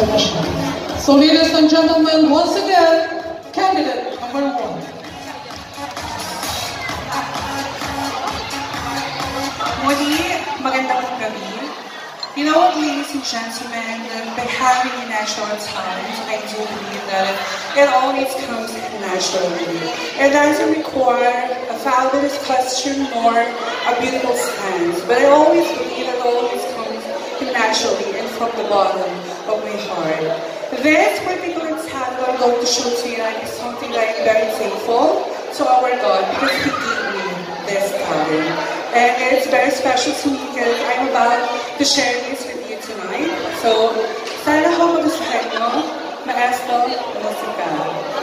international. So ladies and gentlemen, once again, candidate number 1. Muli, magandang gabi. You know, ladies and gentlemen, by having a natural talent, I do believe that it always comes naturally. It doesn't require a fabulous costume nor a beautiful stance, but I always believe it always comes naturally and from the bottom of my heart. This particular talent I'm going to show to you is something that I'm very thankful to our God because He gave me this talent. And it's very special to me because I'm about to share this with you tonight. So, sana ho magustuhan nyo, maestro, musika.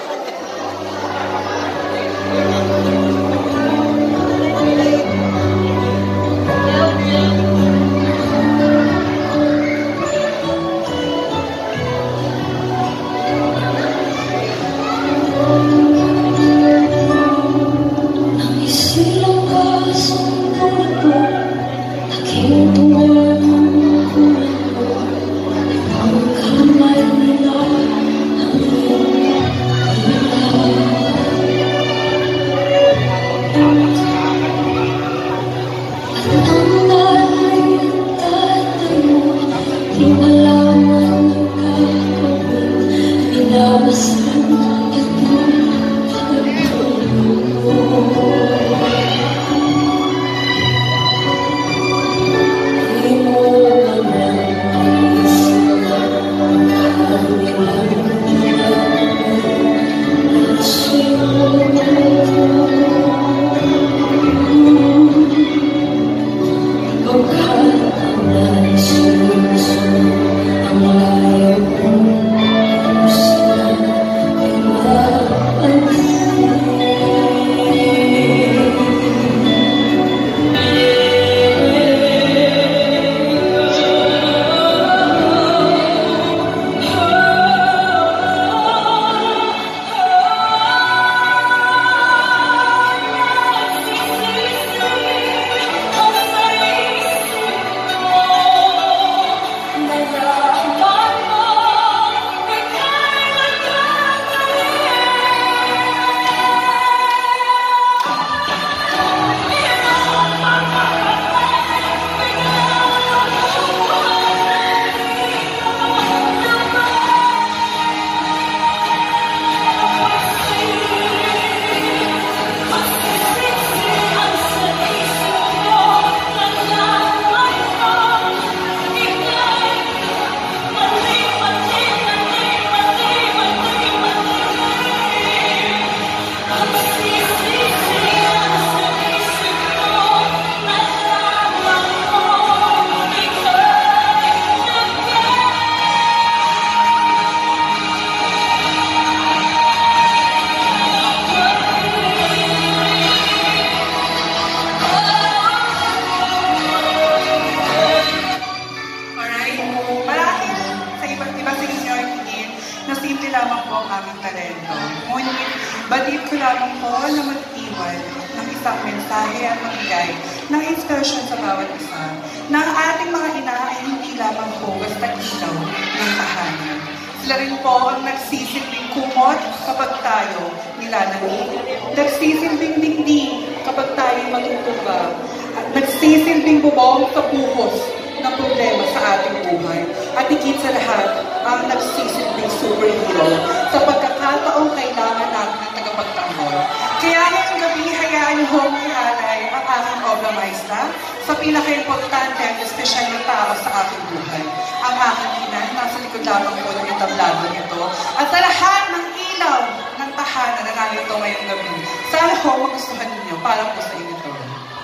ng inspirasyon sa bawat isa, na ang ating mga ina ay hindi lamang po basta ilaw ng tahanan. Sila rin po ang nagsisilbing kumot kapag tayo nilalamig, nagsisilbing dingding kapag tayo matutubag, at nagsisilbing bubong sa buhos ng problema sa ating buhay, at higit sa lahat, ang nagsisilbing superhero sa pagkakataong kailangan natin ng tagapagtanggol. Kaya ngayong gabi, hayaan niyo hong ialay ang aking obra maestra sa pinaka-importante at espesyal na tao sa aking buhay. Ang aking ina, nasa likod lamang po ng entablado nito, at sa lahat ng ilaw ng tahanan na narito ngayong gabi. Sana ho magustuhan ninyo para po sa inyo ito.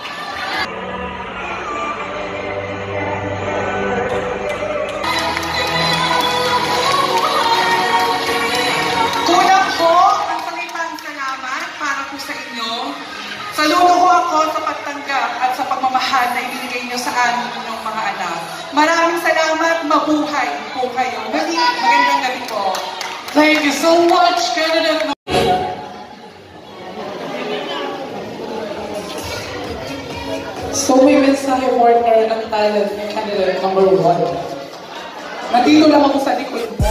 Kulang po ang pangipang salamat para po sa inyo. Saludo ko ako sa pagtanggap at sa pagmamahal na ibinigay niyo sa amin ng mga anak. Maraming salamat, mabuhay po kayo. Magandang gabi po. Thank you so much, candidate. So may mensahe partner ang talent ni candidate number 1. Nandito lang ako sa likod.